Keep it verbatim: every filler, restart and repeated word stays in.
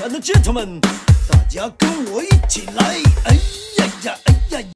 and gentlemen，大家跟我一起来，哎呀呀，哎呀。